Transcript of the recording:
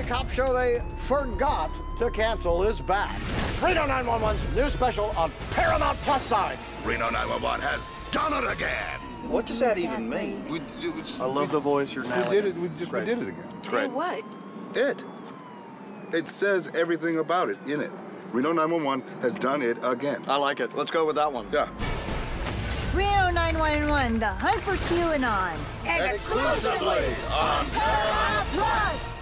only cop show they forgot to cancel is back. Reno 911's new special on Paramount Plus side. Reno 911 has done it again. What does that even mean? I love the voice you're nailing. We did it. We did it again. Great. What? It says everything about it in it. Reno 911 has done it again. I like it. Let's go with that one. Yeah. Reno 911, the hunt for QAnon. Exclusively on Paramount Plus.